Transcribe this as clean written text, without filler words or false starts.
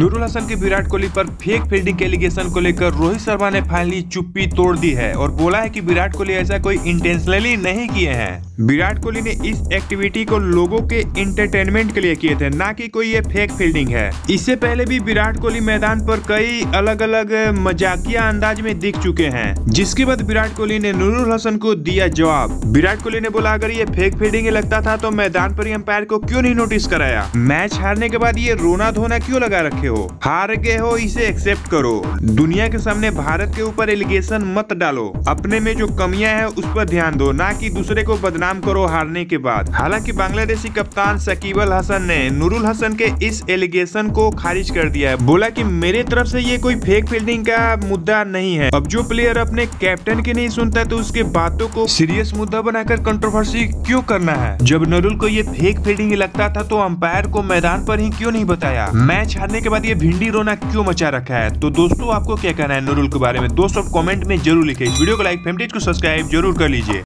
नूरुल हसन के विराट कोहली पर fake fielding के एलिगेशन को लेकर रोहित शर्मा ने फाइनली चुप्पी तोड़ दी है और बोला है कि विराट कोहली ऐसा कोई इंटेंशनली नहीं किए हैं। विराट कोहली ने इस एक्टिविटी को लोगों के एंटरटेनमेंट के लिए किए थे, ना कि कोई ये फेक फील्डिंग है। इससे पहले भी विराट कोहली मैदान पर कई अलग अलग मजाकिया अंदाज में दिख चुके हैं, जिसके बाद विराट कोहली ने नूरुल हसन को दिया जवाब। विराट कोहली ने बोला, अगर ये फेक फील्डिंग लगता था तो मैदान पर अंपायर को क्यों नहीं नोटिस कराया? मैच हारने के बाद ये रोना धोना क्यों लगा रखे हो? हार गए हो, इसे एक्सेप्ट करो। दुनिया के सामने भारत के ऊपर एलिगेशन मत डालो। अपने में जो कमियां हैं उस पर ध्यान दो, ना कि दूसरे को बदनाम करो हारने के बाद। हालांकि बांग्लादेशी कप्तान शकीब अल हसन ने नूरुल हसन के इस एलिगेशन को खारिज कर दिया है। बोला कि मेरे तरफ से ये कोई फेक फील्डिंग का मुद्दा नहीं है। अब जो प्लेयर अपने कैप्टन की नहीं सुनता है तो उसके बातों को सीरियस मुद्दा बनाकर कंट्रोवर्सी क्यों करना है? जब नूरुल को ये फेक फील्डिंग लगता था तो अंपायर को मैदान पर ही क्यों नहीं बताया? मैच हारने के बाद ये भिंडी रोना क्यों मचा रखा है? तो दोस्तों, आपको क्या कहना है नूरुल के बारे में? दोस्तों कमेंट में जरूर लिखिए। इस वीडियो को लाइक, फैमिली को सब्सक्राइब जरूर कर लीजिए।